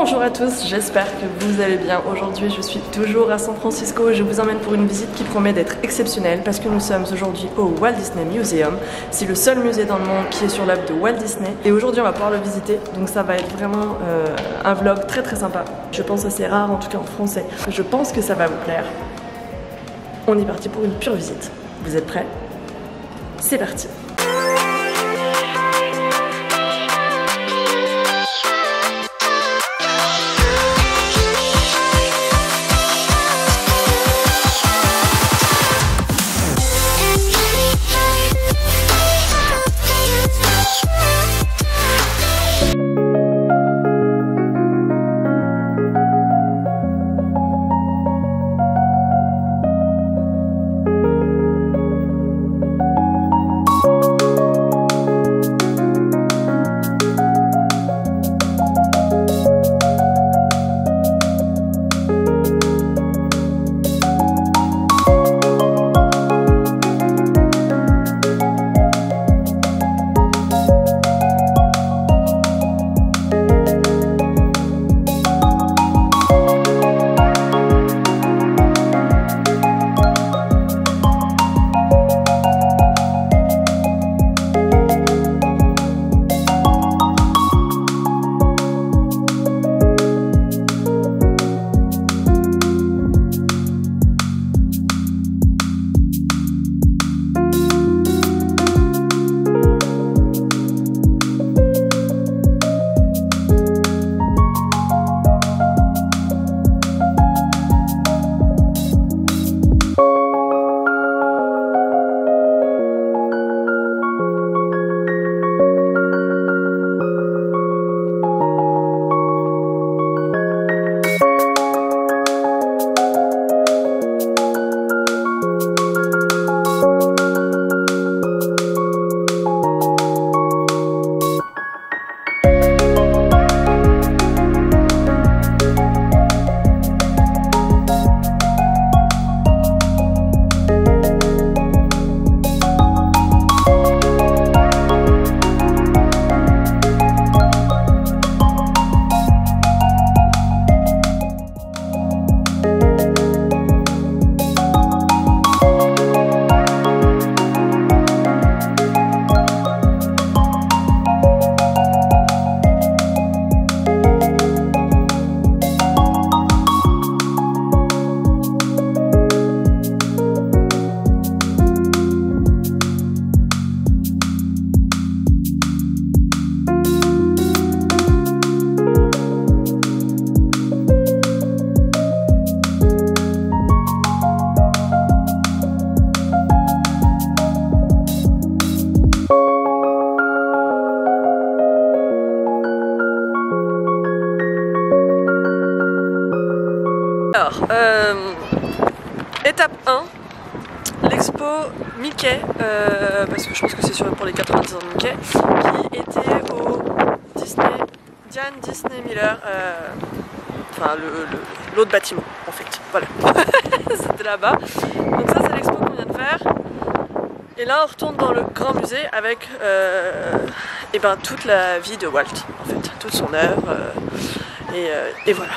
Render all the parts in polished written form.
Bonjour à tous, j'espère que vous allez bien. Aujourd'hui je suis toujours à San Francisco et je vous emmène pour une visite qui promet d'être exceptionnelle parce que nous sommes aujourd'hui au Walt Disney Museum. C'est le seul musée dans le monde qui est sur l'œuvre de Walt Disney et aujourd'hui on va pouvoir le visiter, donc ça va être vraiment un vlog très sympa. Je pense assez rare, en tout cas en français. Je pense que ça va vous plaire. On est parti pour une pure visite. Vous êtes prêts? C'est parti! Alors, étape 1, l'expo Mickey, parce que je pense que c'est pour les 90 ans de Mickey, qui était au Diane Disney Miller, enfin l'autre bâtiment en fait, voilà, c'était là-bas. Donc ça c'est l'expo qu'on vient de faire, et là on retourne dans le grand musée avec et ben, toute la vie de Walt, en fait, toute son œuvre, et voilà.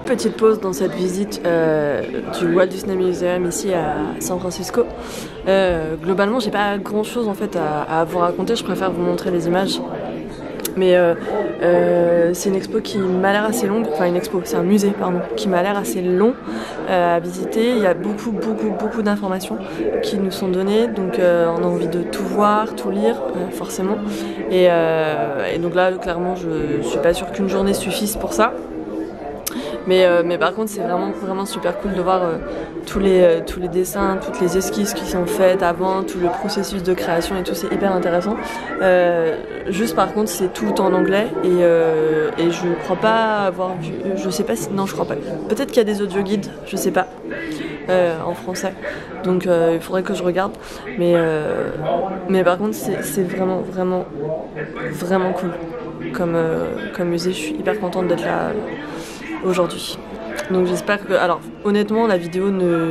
petite pause dans cette visite du Walt Disney Museum ici à San Francisco. Globalement, j'ai pas grand chose en fait à vous raconter, je préfère vous montrer les images. Mais c'est une expo qui m'a l'air assez longue, enfin une expo, c'est un musée pardon, qui m'a l'air assez long à visiter. Il y a beaucoup d'informations qui nous sont données, donc on a envie de tout voir, tout lire forcément. Et donc là clairement je suis pas sûre qu'une journée suffise pour ça. Mais par contre c'est vraiment super cool de voir tous les dessins, toutes les esquisses qui sont faites avant, tout le processus de création et tout, c'est hyper intéressant. Juste par contre c'est tout en anglais et je crois pas avoir vu, je sais pas si, non je crois pas, peut-être qu'il y a des audio guides, je sais pas, en français, donc il faudrait que je regarde, mais par contre c'est vraiment cool comme musée, je suis hyper contente d'être là aujourd'hui. Donc j'espère que... Alors honnêtement la vidéo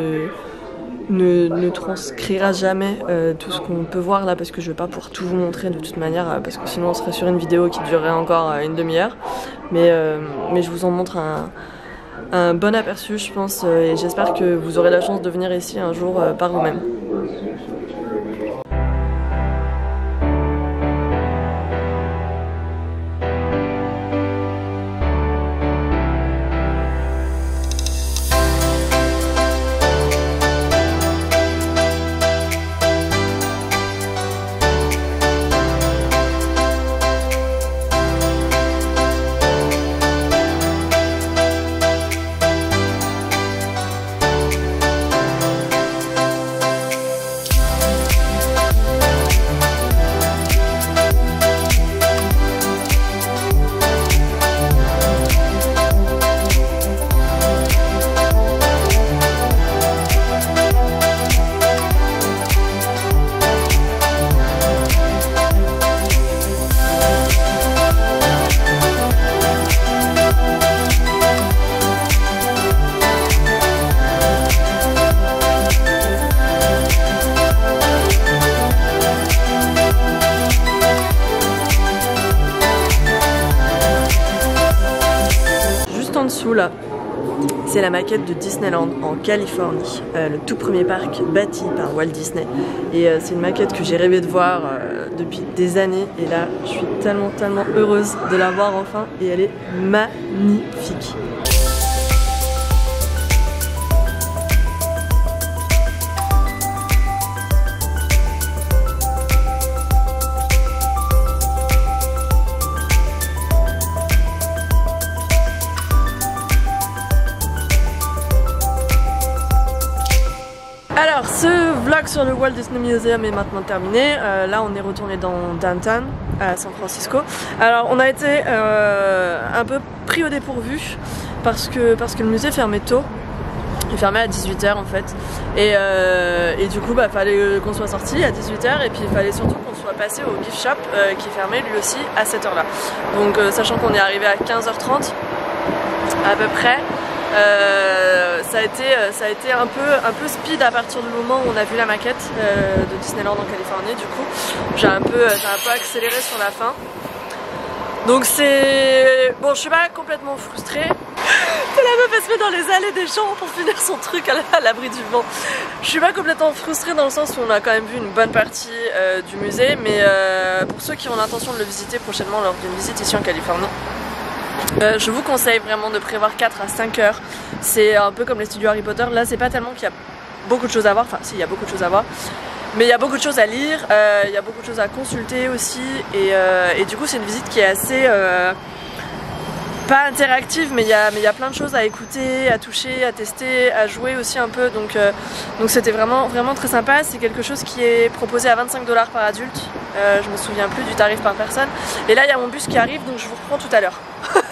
ne transcrira jamais tout ce qu'on peut voir là parce que je vais pas pouvoir tout vous montrer de toute manière parce que sinon on serait sur une vidéo qui durerait encore une demi-heure. Mais je vous en montre un bon aperçu je pense et j'espère que vous aurez la chance de venir ici un jour par vous-même. Là, c'est la maquette de Disneyland en Californie, le tout premier parc bâti par Walt Disney. Et c'est une maquette que j'ai rêvé de voir depuis des années. Et là, je suis tellement heureuse de la voir enfin. Et elle est magnifique. Alors ce vlog sur le Walt Disney Museum est maintenant terminé. Là on est retourné dans Downtown à San Francisco. Alors on a été un peu pris au dépourvu parce que le musée fermait tôt. Il fermait à 18 h en fait. Et du coup bah fallait qu'on soit sorti à 18 h et puis il fallait surtout qu'on soit passé au gift shop qui fermait lui aussi à cette heure là. Donc sachant qu'on est arrivé à 15 h 30 à peu près. Ça a été un peu speed à partir du moment où on a vu la maquette de Disneyland en Californie. Du coup j'ai un peu accéléré sur la fin, donc c'est bon, je suis pas complètement frustrée. La meuf elle se met dans les allées des gens pour finir son truc à l'abri du vent. Je suis pas complètement frustrée dans le sens où on a quand même vu une bonne partie du musée, mais pour ceux qui ont l'intention de le visiter prochainement lors d'une visite ici en Californie, je vous conseille vraiment de prévoir 4 à 5 heures. C'est un peu comme les studios Harry Potter. Là c'est pas tellement qu'il y a beaucoup de choses à voir, enfin si, il y a beaucoup de choses à voir, mais il y a beaucoup de choses à lire, il y a beaucoup de choses à consulter aussi, et du coup c'est une visite qui est assez pas interactive, mais il y a plein de choses à écouter, à toucher, à tester, à jouer aussi un peu, donc c'était vraiment très sympa. C'est quelque chose qui est proposé à 25 $ par adulte, je me souviens plus du tarif par personne, et là il y a mon bus qui arrive, donc je vous reprends tout à l'heure.